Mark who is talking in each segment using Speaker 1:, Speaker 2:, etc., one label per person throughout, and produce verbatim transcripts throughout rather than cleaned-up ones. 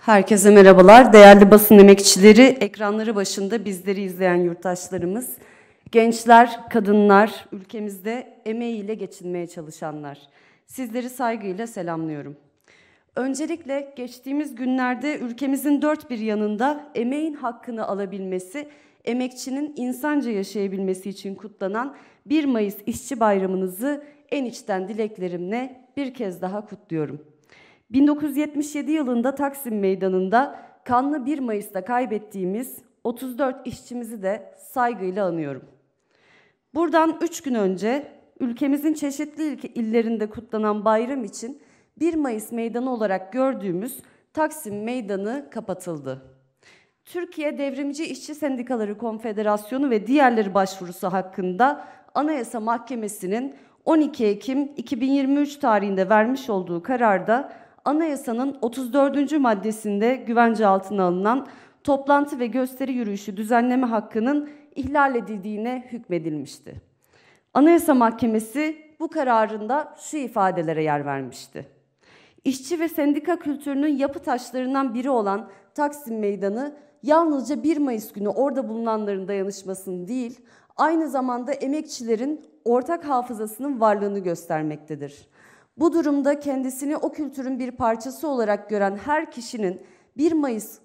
Speaker 1: Herkese merhabalar. Değerli basın emekçileri, ekranları başında bizleri izleyen yurttaşlarımız, gençler, kadınlar, ülkemizde emeğiyle geçinmeye çalışanlar. Sizleri saygıyla selamlıyorum. Öncelikle geçtiğimiz günlerde ülkemizin dört bir yanında emeğin hakkını alabilmesi, emekçinin insanca yaşayabilmesi için kutlanan bir Mayıs İşçi Bayramınızı en içten dileklerimle bir kez daha kutluyorum. bin dokuz yüz yetmiş yedi yılında Taksim Meydanı'nda kanlı bir Mayıs'ta kaybettiğimiz otuz dört işçimizi de saygıyla anıyorum. Buradan üç gün önce ülkemizin çeşitli illerinde kutlanan bayram için bir Mayıs Meydanı olarak gördüğümüz Taksim Meydanı kapatıldı. Türkiye Devrimci İşçi Sendikaları Konfederasyonu ve diğerleri başvurusu hakkında Anayasa Mahkemesi'nin on iki Ekim iki bin yirmi üç tarihinde vermiş olduğu kararda Anayasanın otuz dördüncü maddesinde güvence altına alınan toplantı ve gösteri yürüyüşü düzenleme hakkının ihlal edildiğine hükmedilmişti. Anayasa Mahkemesi bu kararında şu ifadelere yer vermişti. İşçi ve sendika kültürünün yapı taşlarından biri olan Taksim Meydanı yalnızca bir Mayıs günü orada bulunanların dayanışmasını değil, aynı zamanda emekçilerin ortak hafızasının varlığını göstermektedir. Bu durumda kendisini o kültürün bir parçası olarak gören her kişinin bir Mayıs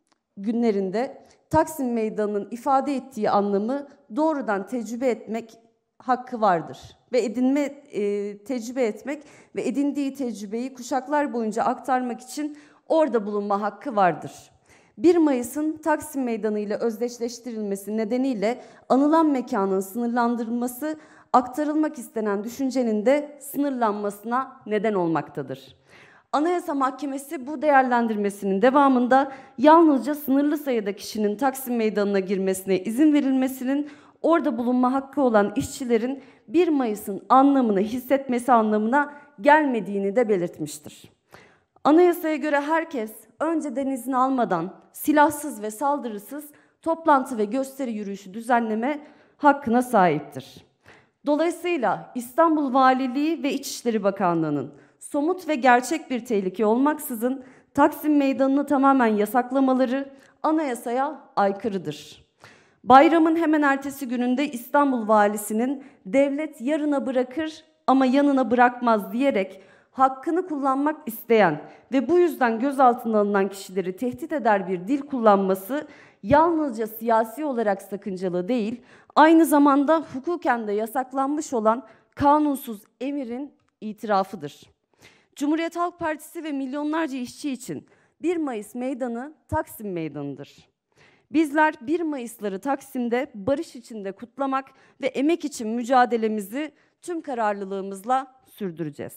Speaker 1: günlerinde Taksim Meydanı'nın ifade ettiği anlamı doğrudan tecrübe etmek hakkı vardır. Ve edinme, e, tecrübe etmek ve edindiği tecrübeyi kuşaklar boyunca aktarmak için orada bulunma hakkı vardır. bir Mayıs'ın Taksim Meydanı ile özdeşleştirilmesi nedeniyle anılan mekanın sınırlandırılması, aktarılmak istenen düşüncenin de sınırlanmasına neden olmaktadır. Anayasa Mahkemesi bu değerlendirmesinin devamında yalnızca sınırlı sayıda kişinin Taksim Meydanı'na girmesine izin verilmesinin, orada bulunma hakkı olan işçilerin bir Mayıs'ın anlamını hissetmesi anlamına gelmediğini de belirtmiştir. Anayasaya göre herkes önceden izin almadan silahsız ve saldırısız toplantı ve gösteri yürüyüşü düzenleme hakkına sahiptir. Dolayısıyla İstanbul Valiliği ve İçişleri Bakanlığı'nın somut ve gerçek bir tehlike olmaksızın Taksim Meydanı'nı tamamen yasaklamaları anayasaya aykırıdır. Bayramın hemen ertesi gününde İstanbul Valisi'nin devlet yarına bırakır ama yanına bırakmaz diyerek hakkını kullanmak isteyen ve bu yüzden gözaltına alınan kişileri tehdit eder bir dil kullanması yalnızca siyasi olarak sakıncalı değil, aynı zamanda hukuken de yasaklanmış olan kanunsuz emirin itirafıdır. Cumhuriyet Halk Partisi ve milyonlarca işçi için bir Mayıs Meydanı Taksim Meydanı'dır. Bizler bir Mayıs'ları Taksim'de barış içinde kutlamak ve emek için mücadelemizi tüm kararlılığımızla sürdüreceğiz.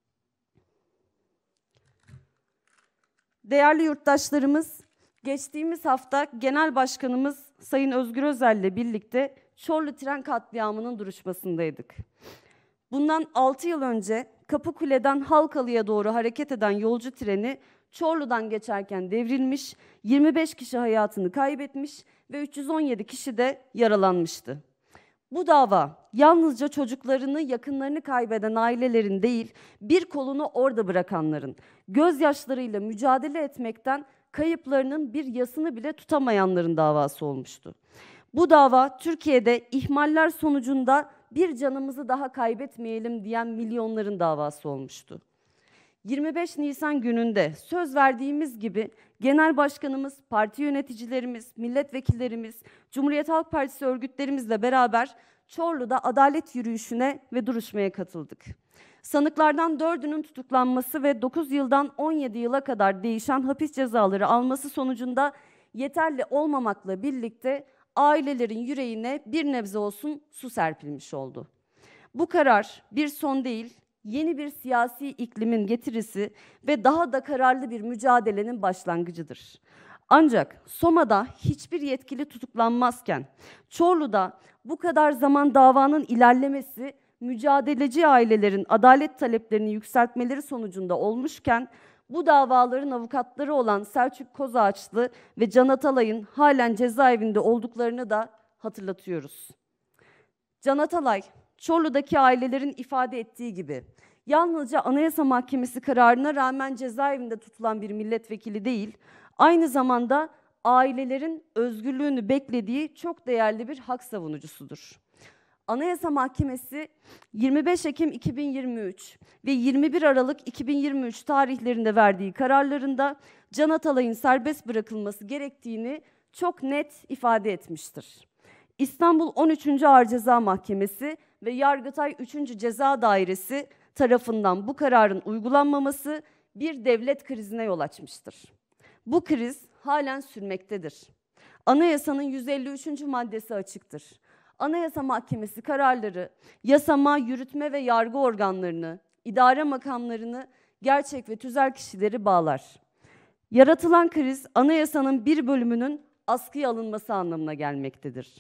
Speaker 1: Değerli yurttaşlarımız, geçtiğimiz hafta Genel Başkanımız Sayın Özgür Özel ile birlikte Çorlu tren katliamının duruşmasındaydık. Bundan altı yıl önce Kapıkule'den Halkalı'ya doğru hareket eden yolcu treni Çorlu'dan geçerken devrilmiş, yirmi beş kişi hayatını kaybetmiş ve üç yüz on yedi kişi de yaralanmıştı. Bu dava yalnızca çocuklarını, yakınlarını kaybeden ailelerin değil, bir kolunu orada bırakanların, gözyaşlarıyla mücadele etmekten kayıplarının bir yasını bile tutamayanların davası olmuştu. Bu dava Türkiye'de ihmaller sonucunda bir canımızı daha kaybetmeyelim diyen milyonların davası olmuştu. yirmi beş Nisan gününde söz verdiğimiz gibi Genel Başkanımız, parti yöneticilerimiz, milletvekillerimiz, Cumhuriyet Halk Partisi örgütlerimizle beraber Çorlu'da adalet yürüyüşüne ve duruşmaya katıldık. Sanıklardan dördünün tutuklanması ve dokuz yıldan on yedi yıla kadar değişen hapis cezaları alması sonucunda yeterli olmamakla birlikte ailelerin yüreğine bir nebze olsun su serpilmiş oldu. Bu karar bir son değil, yeni bir siyasi iklimin getirisi ve daha da kararlı bir mücadelenin başlangıcıdır. Ancak Soma'da hiçbir yetkili tutuklanmazken, Çorlu'da bu kadar zaman davanın ilerlemesi, mücadeleci ailelerin adalet taleplerini yükseltmeleri sonucunda olmuşken, bu davaların avukatları olan Selçuk Kozağaçlı ve Can Atalay'ın halen cezaevinde olduklarını da hatırlatıyoruz. Can Atalay, Çorlu'daki ailelerin ifade ettiği gibi, yalnızca Anayasa Mahkemesi kararına rağmen cezaevinde tutulan bir milletvekili değil, aynı zamanda ailelerin özgürlüğünü beklediği çok değerli bir hak savunucusudur. Anayasa Mahkemesi yirmi beş Ekim iki bin yirmi üç ve yirmi bir Aralık iki bin yirmi üç tarihlerinde verdiği kararlarında Can Atalay'ın serbest bırakılması gerektiğini çok net ifade etmiştir. İstanbul on üçüncü Ağır Ceza Mahkemesi ve Yargıtay üçüncü Ceza Dairesi tarafından bu kararın uygulanmaması bir devlet krizine yol açmıştır. Bu kriz halen sürmektedir. Anayasanın yüz elli üçüncü maddesi açıktır. Anayasa Mahkemesi kararları yasama, yürütme ve yargı organlarını, idare makamlarını, gerçek ve tüzel kişileri bağlar. Yaratılan kriz anayasanın bir bölümünün askıya alınması anlamına gelmektedir.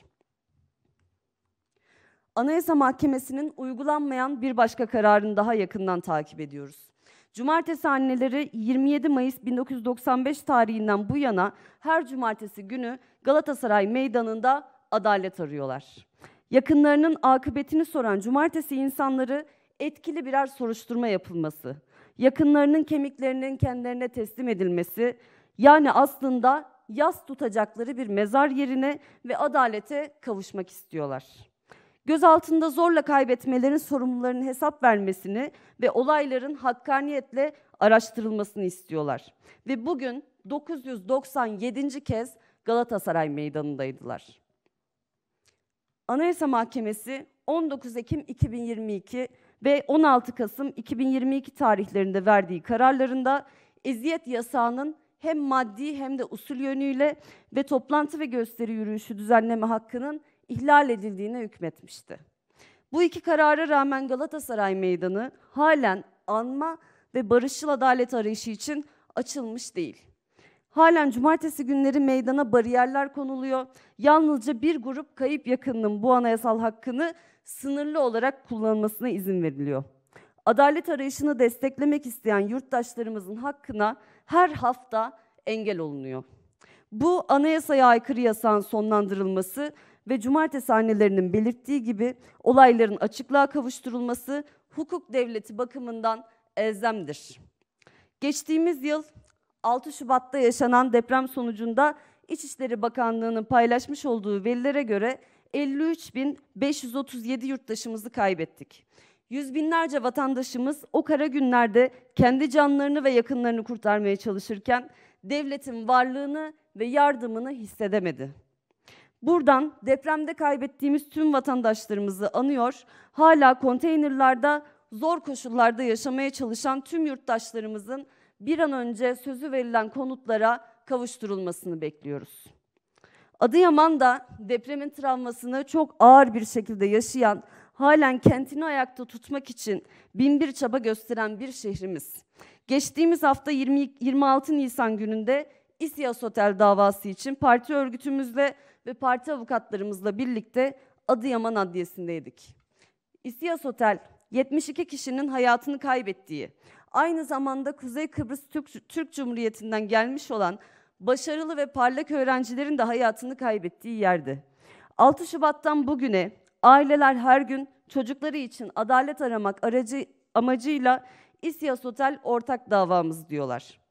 Speaker 1: Anayasa Mahkemesi'nin uygulanmayan bir başka kararını daha yakından takip ediyoruz. Cumartesi anneleri yirmi yedi Mayıs bin dokuz yüz doksan beş tarihinden bu yana her cumartesi günü Galatasaray Meydanı'nda adalet arıyorlar. Yakınlarının akıbetini soran cumartesi insanları etkili birer soruşturma yapılması, yakınlarının kemiklerinin kendilerine teslim edilmesi, yani aslında yas tutacakları bir mezar yerine ve adalete kavuşmak istiyorlar. Gözaltında zorla kaybetmelerin sorumlularının hesap vermesini ve olayların hakkaniyetle araştırılmasını istiyorlar. Ve bugün dokuz yüz doksan yedinci kez Galatasaray Meydanı'ndaydılar. Anayasa Mahkemesi on dokuz Ekim iki bin yirmi iki ve on altı Kasım iki bin yirmi iki tarihlerinde verdiği kararlarında eziyet yasağının hem maddi hem de usul yönüyle ve toplantı ve gösteri yürüyüşü düzenleme hakkının ihlal edildiğine hükmetmişti. Bu iki karara rağmen Galatasaray Meydanı halen anma ve barışçıl adalet arayışı için açılmış değil. Halen cumartesi günleri meydana bariyerler konuluyor. Yalnızca bir grup kayıp yakınının bu anayasal hakkını sınırlı olarak kullanmasına izin veriliyor. Adalet arayışını desteklemek isteyen yurttaşlarımızın hakkına her hafta engel olunuyor. Bu anayasaya aykırı yasağın sonlandırılması ve cumartesi annelerinin belirttiği gibi olayların açıklığa kavuşturulması hukuk devleti bakımından elzemdir. Geçtiğimiz yıl altı Şubat'ta yaşanan deprem sonucunda İçişleri Bakanlığı'nın paylaşmış olduğu verilere göre elli üç bin beş yüz otuz yedi yurttaşımızı kaybettik. Yüz binlerce vatandaşımız o kara günlerde kendi canlarını ve yakınlarını kurtarmaya çalışırken devletin varlığını ve yardımını hissedemedi. Buradan depremde kaybettiğimiz tüm vatandaşlarımızı anıyor, hala konteynerlarda zor koşullarda yaşamaya çalışan tüm yurttaşlarımızın bir an önce sözü verilen konutlara kavuşturulmasını bekliyoruz. Adıyaman'da depremin travmasını çok ağır bir şekilde yaşayan, halen kentini ayakta tutmak için bin bir çaba gösteren bir şehrimiz. Geçtiğimiz hafta yirmi, yirmi altı Nisan gününde İSİAS Otel davası için parti örgütümüzle ve parti avukatlarımızla birlikte Adıyaman Adliyesi'ndeydik. İSİAS Otel, yetmiş iki kişinin hayatını kaybettiği, aynı zamanda Kuzey Kıbrıs Türk, Türk Cumhuriyeti'nden gelmiş olan başarılı ve parlak öğrencilerin de hayatını kaybettiği yerdi. altı Şubat'tan bugüne aileler her gün çocukları için adalet aramak aracı, amacıyla İSİAS Otel ortak davamız diyorlar.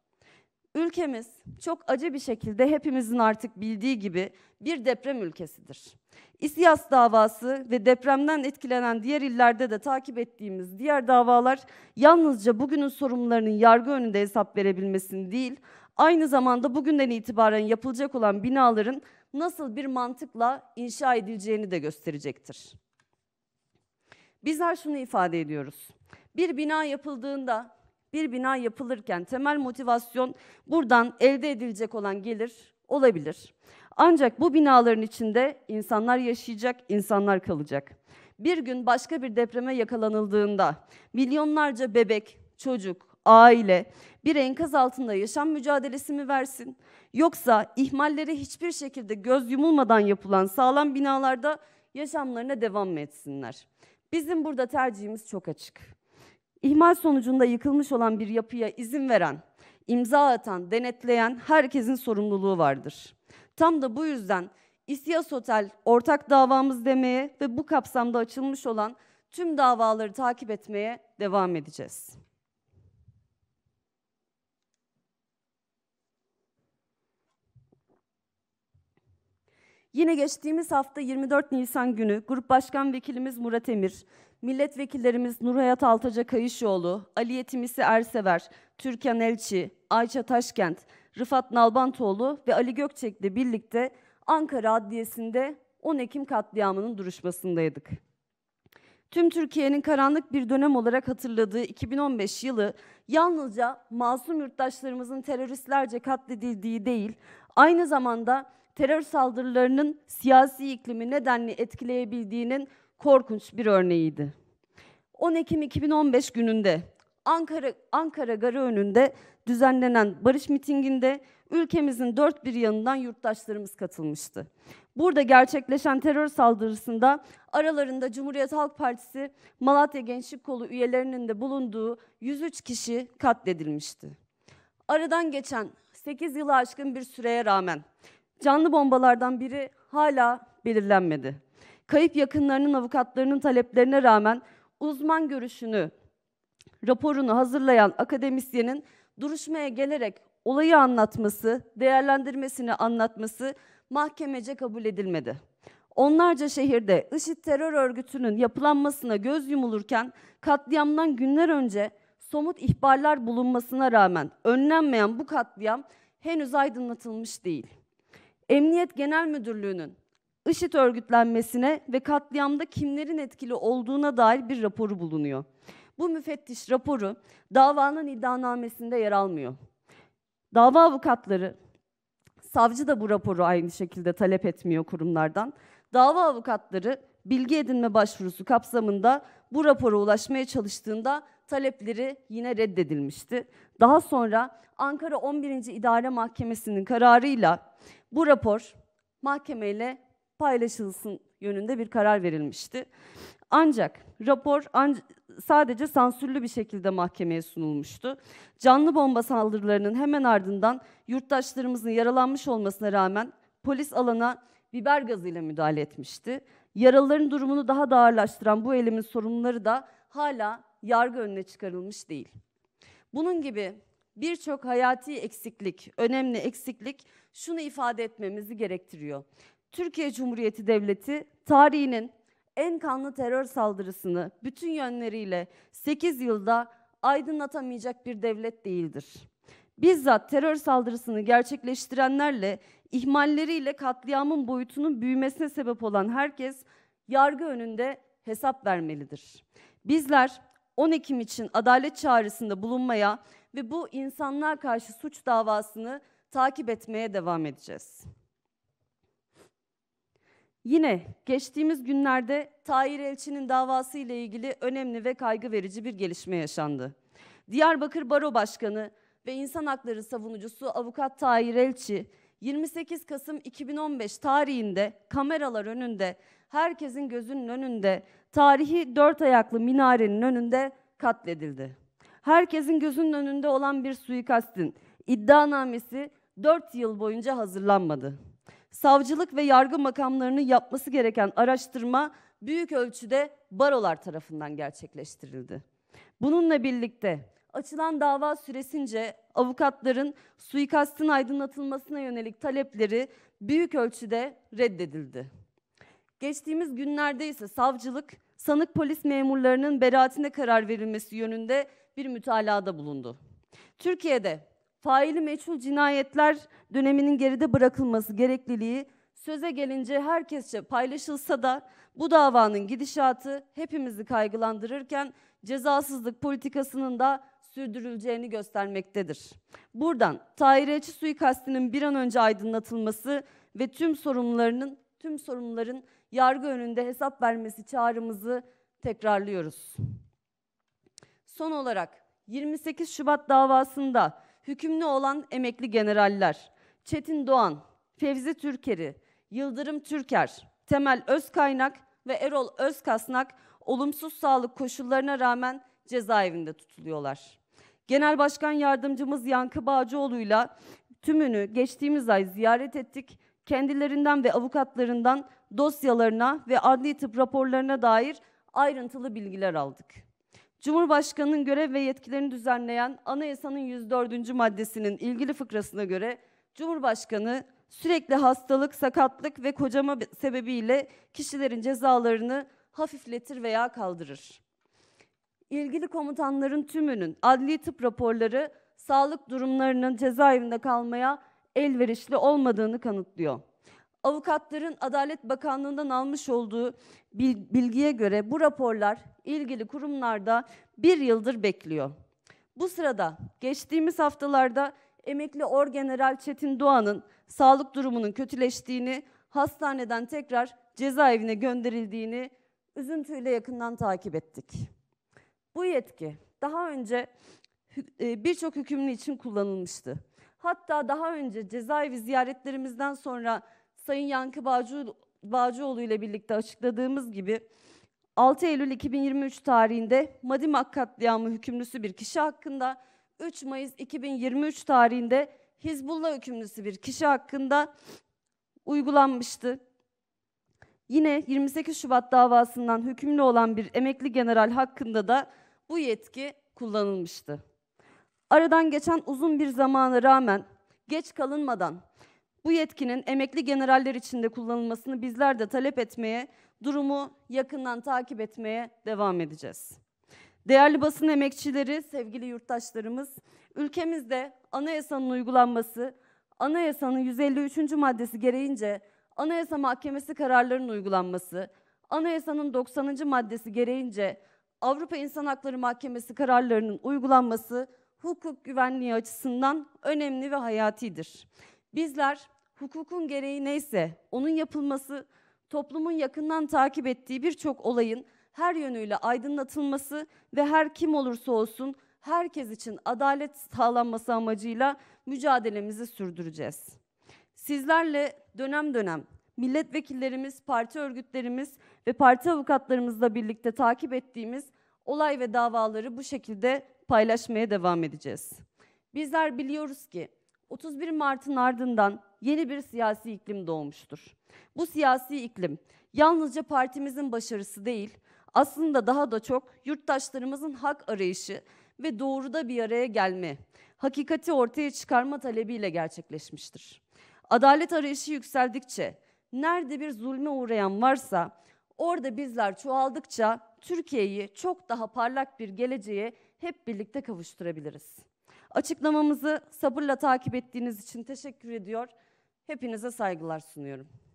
Speaker 1: Ülkemiz çok acı bir şekilde hepimizin artık bildiği gibi bir deprem ülkesidir. İSİAS davası ve depremden etkilenen diğer illerde de takip ettiğimiz diğer davalar yalnızca bugünün sorumlularının yargı önünde hesap verebilmesini değil, aynı zamanda bugünden itibaren yapılacak olan binaların nasıl bir mantıkla inşa edileceğini de gösterecektir. Bizler şunu ifade ediyoruz. Bir bina yapıldığında, bir bina yapılırken temel motivasyon buradan elde edilecek olan gelir olabilir. Ancak bu binaların içinde insanlar yaşayacak, insanlar kalacak. Bir gün başka bir depreme yakalanıldığında milyonlarca bebek, çocuk, aile bir enkaz altında yaşam mücadelesi mi versin? Yoksa ihmallere hiçbir şekilde göz yumulmadan yapılan sağlam binalarda yaşamlarına devam mı etsinler? Bizim burada tercihimiz çok açık. İhmal sonucunda yıkılmış olan bir yapıya izin veren, imza atan, denetleyen herkesin sorumluluğu vardır. Tam da bu yüzden İSİAS Otel ortak davamız demeye ve bu kapsamda açılmış olan tüm davaları takip etmeye devam edeceğiz. Yine geçtiğimiz hafta yirmi dört Nisan günü Grup Başkan Vekilimiz Murat Emir, milletvekillerimiz Nurhayat Altaca Kayışoğlu, Ali Yetimisi Ersever, Türkan Elçi, Ayça Taşkent, Rıfat Nalbantoğlu ve Ali Gökçek'le birlikte Ankara Adliyesi'nde on Ekim katliamının duruşmasındaydık. Tüm Türkiye'nin karanlık bir dönem olarak hatırladığı iki bin on beş yılı yalnızca masum yurttaşlarımızın teröristlerce katledildiği değil, aynı zamanda terör saldırılarının siyasi iklimi nedenli etkileyebildiğinin korkunç bir örneğiydi. on Ekim iki bin on beş gününde Ankara, Ankara Garı önünde düzenlenen barış mitinginde ülkemizin dört bir yanından yurttaşlarımız katılmıştı. Burada gerçekleşen terör saldırısında aralarında Cumhuriyet Halk Partisi Malatya Gençlik Kolu üyelerinin de bulunduğu yüz üç kişi katledilmişti. Aradan geçen sekiz yılı aşkın bir süreye rağmen canlı bombalardan biri hala belirlenmedi. Kayıp yakınlarının avukatlarının taleplerine rağmen uzman görüşünü, raporunu hazırlayan akademisyenin duruşmaya gelerek olayı anlatması, değerlendirmesini anlatması mahkemece kabul edilmedi. Onlarca şehirde IŞİD terör örgütünün yapılanmasına göz yumulurken katliamdan günler önce somut ihbarlar bulunmasına rağmen önlenmeyen bu katliam henüz aydınlatılmış değil. Emniyet Genel Müdürlüğü'nün IŞİD örgütlenmesine ve katliamda kimlerin etkili olduğuna dair bir raporu bulunuyor. Bu müfettiş raporu davanın iddianamesinde yer almıyor. Dava avukatları, savcı da bu raporu aynı şekilde talep etmiyor kurumlardan. Dava avukatları bilgi edinme başvurusu kapsamında bu rapora ulaşmaya çalıştığında talepleri yine reddedilmişti. Daha sonra Ankara on birinci İdare Mahkemesi'nin kararıyla bu rapor mahkemeyle paylaşılsın yönünde bir karar verilmişti. Ancak rapor anc- sadece sansürlü bir şekilde mahkemeye sunulmuştu. Canlı bomba saldırılarının hemen ardından yurttaşlarımızın yaralanmış olmasına rağmen polis alana biber gazıyla müdahale etmişti. Yaralıların durumunu daha da ağırlaştıran bu eylemin sorumluları da hala yargı önüne çıkarılmış değil. Bunun gibi birçok hayati eksiklik, önemli eksiklik şunu ifade etmemizi gerektiriyor. Türkiye Cumhuriyeti Devleti tarihinin en kanlı terör saldırısını bütün yönleriyle sekiz yılda aydınlatamayacak bir devlet değildir. Bizzat terör saldırısını gerçekleştirenlerle, ihmalleriyle katliamın boyutunun büyümesine sebep olan herkes yargı önünde hesap vermelidir. Bizler on Ekim için adalet çağrısında bulunmaya ve bu insanlığa karşı suç davasını takip etmeye devam edeceğiz. Yine geçtiğimiz günlerde Tahir Elçi'nin davası ile ilgili önemli ve kaygı verici bir gelişme yaşandı. Diyarbakır Baro Başkanı ve insan hakları savunucusu Avukat Tahir Elçi, yirmi sekiz Kasım iki bin on beş tarihinde kameralar önünde, herkesin gözünün önünde, tarihi dört ayaklı minarenin önünde katledildi. Herkesin gözünün önünde olan bir suikastin iddianamesi dört yıl boyunca hazırlanmadı. Savcılık ve yargı makamlarının yapması gereken araştırma büyük ölçüde barolar tarafından gerçekleştirildi. Bununla birlikte açılan dava süresince avukatların suikastin aydınlatılmasına yönelik talepleri büyük ölçüde reddedildi. Geçtiğimiz günlerde ise savcılık, sanık polis memurlarının beraatine karar verilmesi yönünde bir mütalada bulundu. Türkiye'de faili meçhul cinayetler döneminin geride bırakılması gerekliliği söze gelince herkesçe paylaşılsa da bu davanın gidişatı hepimizi kaygılandırırken cezasızlık politikasının da sürdürüleceğini göstermektedir. Buradan Tahir Elçi suikastinin bir an önce aydınlatılması ve tüm sorumlularının, tüm sorumluların yargı önünde hesap vermesi çağrımızı tekrarlıyoruz. Son olarak yirmi sekiz Şubat davasında hükümlü olan emekli generaller Çetin Doğan, Fevzi Türker'i, Yıldırım Türker, Temel Özkaynak ve Erol Özkasnak olumsuz sağlık koşullarına rağmen cezaevinde tutuluyorlar. Genel Başkan Yardımcımız Yankı Bağcıoğlu'yla tümünü geçtiğimiz ay ziyaret ettik. Kendilerinden ve avukatlarından dosyalarına ve adli tıp raporlarına dair ayrıntılı bilgiler aldık. Cumhurbaşkanının görev ve yetkilerini düzenleyen Anayasanın yüz dördüncü maddesinin ilgili fıkrasına göre Cumhurbaşkanı sürekli hastalık, sakatlık ve kocama sebebiyle kişilerin cezalarını hafifletir veya kaldırır. İlgili komutanların tümünün adli tıp raporları sağlık durumlarının cezaevinde kalmaya elverişli olmadığını kanıtlıyor. Avukatların Adalet Bakanlığı'ndan almış olduğu bilgiye göre bu raporlar ilgili kurumlarda bir yıldır bekliyor. Bu sırada geçtiğimiz haftalarda emekli Orgeneral Çetin Doğan'ın sağlık durumunun kötüleştiğini, hastaneden tekrar cezaevine gönderildiğini üzüntüyle yakından takip ettik. Bu yetki daha önce birçok hükümlü için kullanılmıştı. Hatta daha önce cezaevi ziyaretlerimizden sonra Sayın Yankı Bağcı, Bağcıoğlu ile birlikte açıkladığımız gibi altı Eylül iki bin yirmi üç tarihinde Madımak katliamı hükümlüsü bir kişi hakkında, üç Mayıs iki bin yirmi üç tarihinde Hizbullah hükümlüsü bir kişi hakkında uygulanmıştı. Yine yirmi sekiz Şubat davasından hükümlü olan bir emekli general hakkında da bu yetki kullanılmıştı. Aradan geçen uzun bir zamana rağmen geç kalınmadan bu yetkinin emekli generaller için de kullanılmasını bizler de talep etmeye, durumu yakından takip etmeye devam edeceğiz. Değerli basın emekçileri, sevgili yurttaşlarımız, ülkemizde anayasanın uygulanması, anayasanın yüz elli üçüncü maddesi gereğince Anayasa Mahkemesi kararlarının uygulanması, anayasanın doksanıncı maddesi gereğince Avrupa İnsan Hakları Mahkemesi kararlarının uygulanması hukuk güvenliği açısından önemli ve hayatidir. Bizler hukukun gereği neyse onun yapılması, toplumun yakından takip ettiği birçok olayın her yönüyle aydınlatılması ve her kim olursa olsun herkes için adalet sağlanması amacıyla mücadelemizi sürdüreceğiz. Sizlerle dönem dönem milletvekillerimiz, parti örgütlerimiz ve parti avukatlarımızla birlikte takip ettiğimiz olay ve davaları bu şekilde paylaşmaya devam edeceğiz. Bizler biliyoruz ki otuz bir Mart'ın ardından yeni bir siyasi iklim doğmuştur. Bu siyasi iklim yalnızca partimizin başarısı değil, aslında daha da çok yurttaşlarımızın hak arayışı ve doğruda bir araya gelme, hakikati ortaya çıkarma talebiyle gerçekleşmiştir. Adalet arayışı yükseldikçe, nerede bir zulme uğrayan varsa, orada bizler çoğaldıkça Türkiye'yi çok daha parlak bir geleceğe hep birlikte kavuşturabiliriz. Açıklamamızı sabırla takip ettiğiniz için teşekkür ediyor. Hepinize saygılar sunuyorum.